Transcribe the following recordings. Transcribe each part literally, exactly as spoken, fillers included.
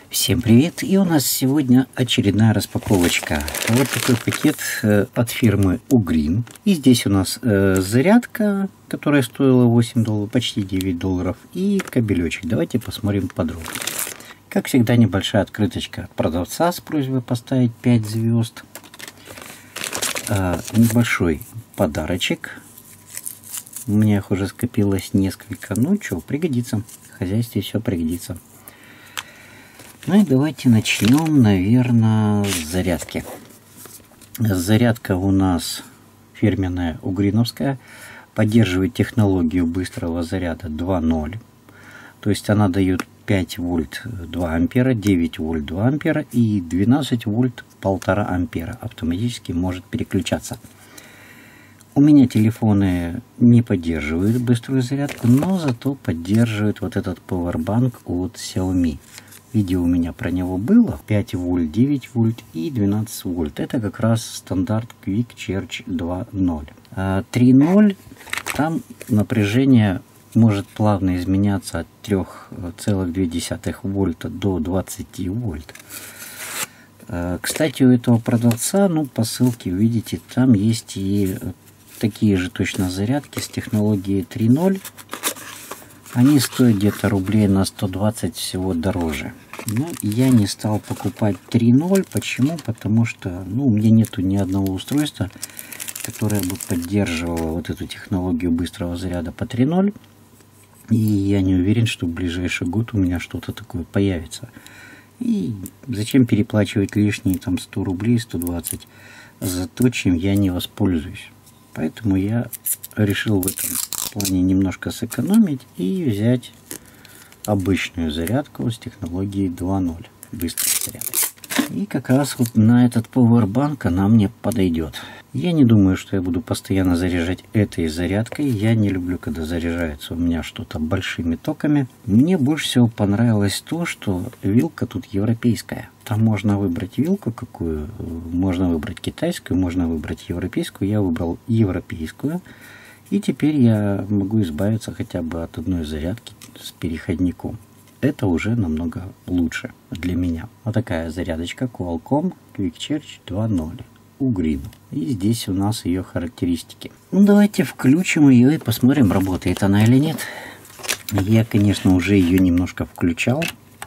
Всем привет! И у нас сегодня очередная распаковочка. Вот такой пакет от фирмы Ugreen. И здесь у нас э, зарядка, которая стоила восемь долларов, почти девять долларов. И кабелечек. Давайте посмотрим подробно. Как всегда, небольшая открыточка от продавца с просьбой поставить пять звезд. Э, небольшой подарочек. У меня их уже скопилось несколько. Ну что, пригодится. В хозяйстве все пригодится. Ну и давайте начнем, наверное, с зарядки. Зарядка у нас фирменная угриновская. Поддерживает технологию быстрого заряда два ноль. То есть она дает пять вольт два ампера, девять вольт два ампера и двенадцать вольт полтора ампера. Автоматически может переключаться. У меня телефоны не поддерживают быструю зарядку, но зато поддерживают вот этот Powerbank от Xiaomi. Видео у меня про него было. пять вольт, девять вольт и двенадцать вольт. Это как раз стандарт Quick Charge два ноль. А три ноль, там напряжение может плавно изменяться от трёх целых двух десятых вольта до двадцати вольт. Кстати, у этого продавца, ну, по ссылке видите, там есть и такие же точно зарядки с технологией три ноль. Они стоят где-то рублей на сто двадцать всего дороже. Но я не стал покупать три ноль. Почему? Потому что ну, у меня нету ни одного устройства, которое бы поддерживало вот эту технологию быстрого заряда по три ноль. И я не уверен, что в ближайший год у меня что-то такое появится. И зачем переплачивать лишние там сто рублей, сто двадцать за то, чем я не воспользуюсь. Поэтому я решил в этом плане немножко сэкономить и взять обычную зарядку с технологией два ноль. Быстрый заряд. И как раз вот на этот Powerbank она мне подойдет. Я не думаю, что я буду постоянно заряжать этой зарядкой. Я не люблю, когда заряжается у меня что-то большими токами. Мне больше всего понравилось то, что вилка тут европейская. Там можно выбрать вилку какую. Можно выбрать китайскую, можно выбрать европейскую. Я выбрал европейскую. И теперь я могу избавиться хотя бы от одной зарядки с переходником. Это уже намного лучше для меня. Вот такая зарядочка Qualcomm Quick Charge два ноль. Ugreen. И здесь у нас ее характеристики. Ну, давайте включим ее и посмотрим, работает она или нет. Я, конечно, уже ее немножко включал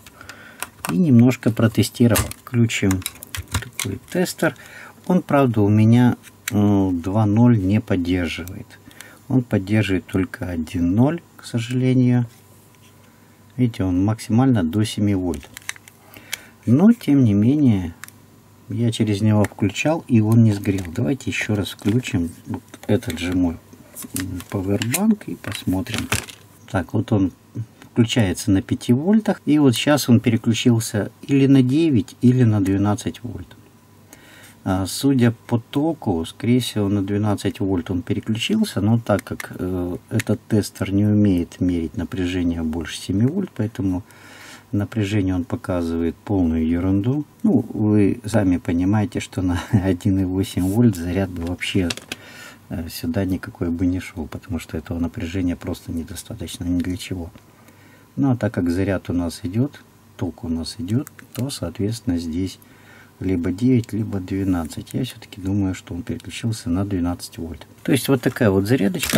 и немножко протестировал. Включим такой тестер. Он, правда, у меня два ноль не поддерживает. Он поддерживает только один ноль, к сожалению. Видите, он максимально до семи вольт. Но, тем не менее, я через него включал, и он не сгорел. Давайте еще раз включим вот этот же мой Powerbank и посмотрим. Так, вот он включается на пяти вольтах. И вот сейчас он переключился или на девять, или на двенадцать вольт. А, судя по току, скорее всего, на двенадцать вольт он переключился. Но так как э, этот тестер не умеет мерить напряжение больше семи вольт, поэтому напряжение он показывает полную ерунду. Ну, вы сами понимаете, что на один и восемь вольт заряд бы вообще э, сюда никакой бы не шел, потому что этого напряжения просто недостаточно ни для чего. Ну, а так как заряд у нас идет, ток у нас идет, то, соответственно, здесь либо девять, либо двенадцать. Я все-таки думаю, что он переключился на двенадцать вольт. То есть вот такая вот зарядочка.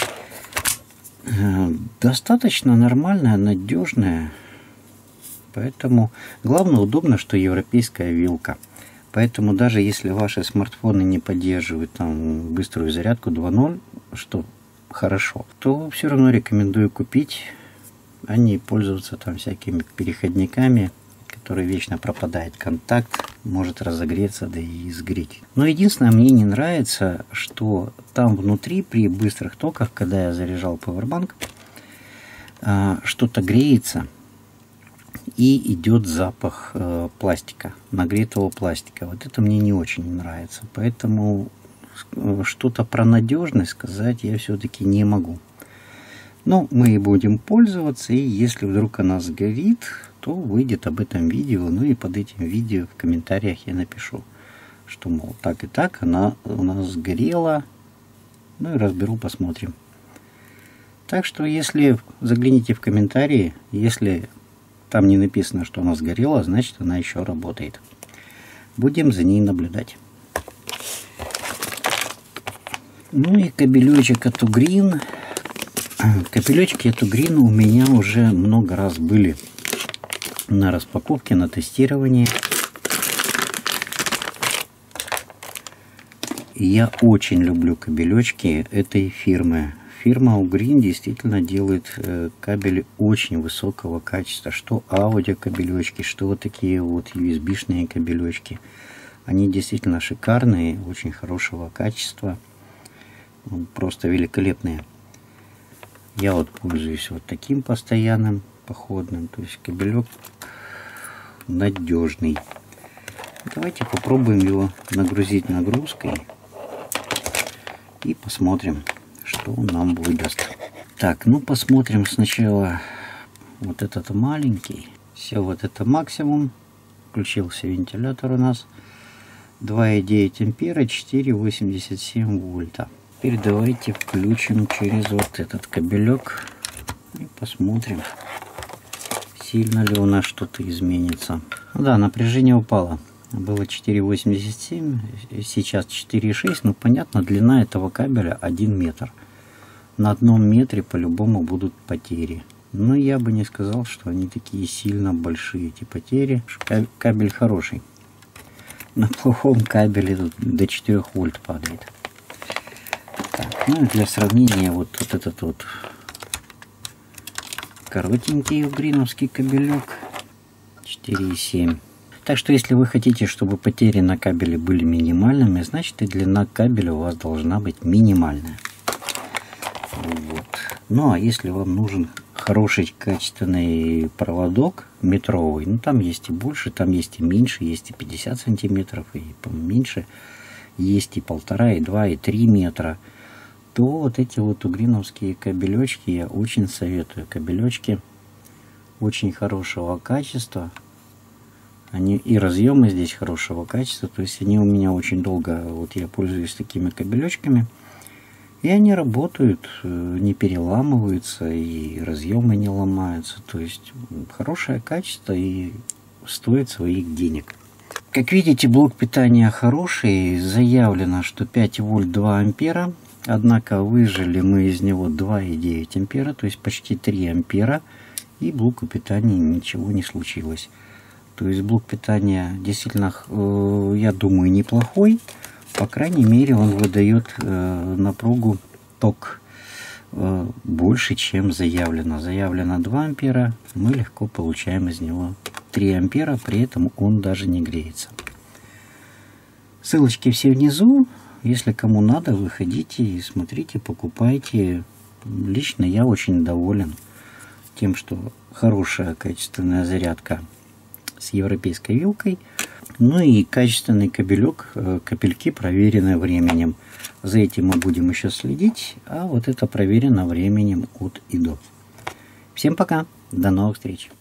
Достаточно нормальная, надежная. Поэтому главное, удобно, что европейская вилка. Поэтому даже если ваши смартфоны не поддерживают там быструю зарядку два ноль, что хорошо, то все равно рекомендую купить, а не пользоваться там всякими переходниками, который вечно пропадает контакт, может разогреться, да и сгореть. Но единственное, мне не нравится, что там внутри при быстрых токах, когда я заряжал Powerbank, что-то греется и идет запах пластика, нагретого пластика. Вот это мне не очень нравится. Поэтому что-то про надежность сказать я все-таки не могу. Но мы и будем пользоваться, и если вдруг она сгорит, то выйдет об этом видео. Ну и под этим видео в комментариях я напишу, что, мол, так и так она у нас сгорела. Ну и разберу, посмотрим. Так что, если загляните в комментарии, если Там не написано, что она сгорела, значит она еще работает. Будем за ней наблюдать. Ну и кабелечек от Ugreen. Кабелечки от Ugreen у меня уже много раз были на распаковке, на тестировании. Я очень люблю кабелечки этой фирмы. Фирма Ugreen действительно делает э, кабели очень высокого качества. Что аудио кабелечки, что вот такие вот ю эс би-шные кабелечки. Они действительно шикарные, очень хорошего качества. Просто великолепные. Я вот пользуюсь вот таким постоянным походным. То есть кабелек надежный. Давайте попробуем его нагрузить нагрузкой. И посмотрим, что он нам выдаст. Так, ну посмотрим сначала вот этот маленький. Все, вот это максимум. Включился вентилятор у нас. два и девять ампера, четыре и восемьдесят семь вольта. Теперь давайте включим через вот этот кабелек. И посмотрим, сильно ли у нас что-то изменится. Да, напряжение упало. Было четыре и восемьдесят семь, сейчас четыре и шесть. Ну, понятно, длина этого кабеля один метр. На одном метре по-любому будут потери. Но я бы не сказал, что они такие сильно большие, эти потери. Кабель хороший. На плохом кабеле тут до четырёх вольт падает. Так, ну и для сравнения вот, вот этот вот коротенький угриновский кабелек четыре и семь. Так что если вы хотите, чтобы потери на кабеле были минимальными, значит и длина кабеля у вас должна быть минимальная. Вот. Ну а если вам нужен хороший качественный проводок метровый, ну там есть и больше, там есть и меньше, есть и пятьдесят сантиметров, и поменьше, есть и полтора, и два, и три метра, то вот эти вот угриновские кабелечки я очень советую. Кабелечки очень хорошего качества. Они и разъемы здесь хорошего качества. То есть они у меня очень долго, вот я пользуюсь такими кабелечками. И они работают, не переламываются, и разъемы не ломаются. То есть хорошее качество и стоит своих денег. Как видите, блок питания хороший. Заявлено, что пять вольт два ампера. Однако выжили мы из него два и девять ампера, то есть почти три ампера. И блоку питания ничего не случилось. То есть блок питания действительно, я думаю, неплохой. По крайней мере, он выдает напругу, ток больше, чем заявлено. Заявлено два ампера, мы легко получаем из него три ампера, при этом он даже не греется. Ссылочки все внизу. Если кому надо, выходите и смотрите, покупайте. Лично я очень доволен тем, что хорошая качественная зарядка с европейской вилкой. Ну и качественный кабелек, капельки проверены временем. За этим мы будем еще следить, а вот это проверено временем от и до. Всем пока, до новых встреч.